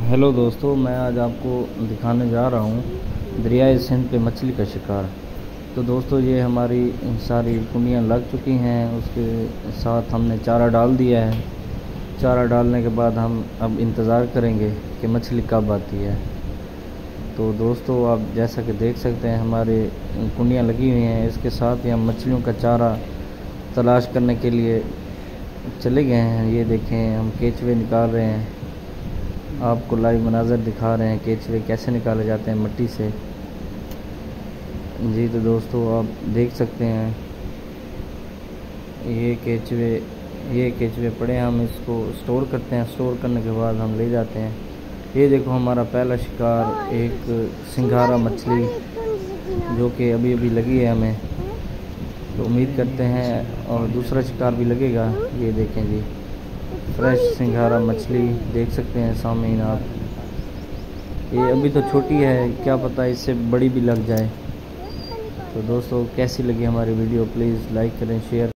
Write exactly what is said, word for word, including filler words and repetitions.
Hello दोस्तों, मैं आज आपको दिखाने जा रहा हूँ दरियाए सिंध पे मछली का शिकार। तो दोस्तों, ये हमारी सारी कुंडियाँ लग चुकी हैं। उसके साथ हमने चारा डाल दिया है। चारा डालने के बाद हम अब इंतज़ार करेंगे कि मछली कब आती है। तो दोस्तों, आप जैसा कि देख सकते हैं हमारे कुंडियाँ लगी हुई हैं। इसके साथ ही हम मछलियों का चारा तलाश करने के लिए चले गए हैं। ये देखें, हम केचुए निकाल रहे हैं, आपको लाइव मनाज़र दिखा रहे हैं केचुए कैसे निकाले जाते हैं मिट्टी से। जी तो दोस्तों, आप देख सकते हैं ये केचुए ये केचुए पड़े हैं। हम इसको स्टोर करते हैं। स्टोर करने के बाद हम ले जाते हैं। ये देखो, हमारा पहला शिकार एक सिंघारा मछली जो कि अभी अभी लगी है हमें, तो उम्मीद करते हैं और दूसरा शिकार भी लगेगा। ये देखें जी, फ्रेश सिंघारा मछली देख सकते हैं सामने आप। ये अभी तो छोटी है, क्या पता इससे बड़ी भी लग जाए। तो दोस्तों, कैसी लगी हमारी वीडियो, प्लीज़ लाइक करें, शेयर